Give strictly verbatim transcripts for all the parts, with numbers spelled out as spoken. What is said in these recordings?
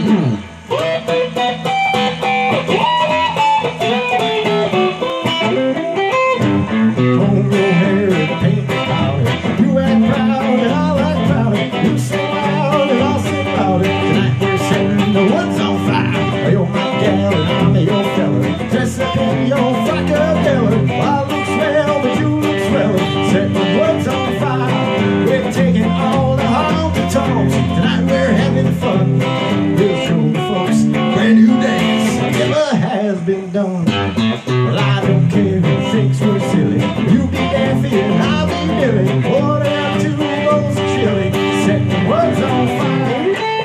Comb your hair and paint the powder. You act proud and I'll act prouder. You sing loud and I'll sing louder. Tonight we're setting the woods on fire. You're my gal and I'm your fella. Dress up in your fracadella. I look swell but you look swell. Setting the woods on fire. We're taking all the honky tonks. Tonight we're having fun. We'll show the folks brand new dance never has been done. Well, I don't care who thinks we're silly. You be daffy and I'll be Billy. Order out two bowls of chili. Set the woods on fire.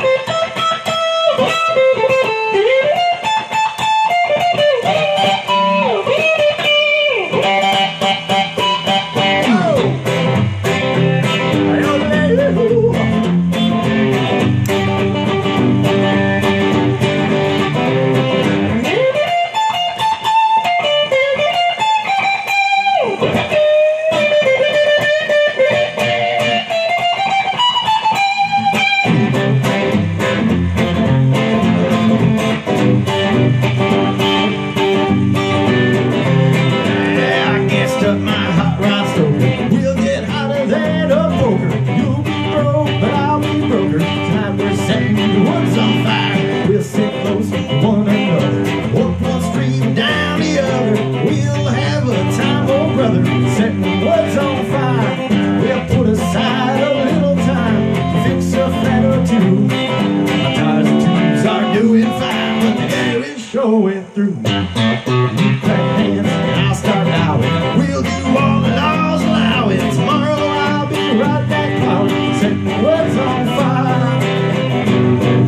We'll get hotter than a poker. You'll be broke, but I'll be broker. Tonight we're setting the woods on fire. We'll sit close to one another. Walk one street down the other. We'll have a time, oh brother. Setting the woods on fire. We'll put aside a little time to fix a flat or two. My tires and tubes are doing fine, but the air is showing through. You clap hands and I'll start bowing. We'll do all the laws allowing. Tomorrow I'll be right back plowing, setting the woods on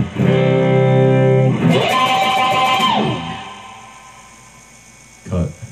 fire. Cut.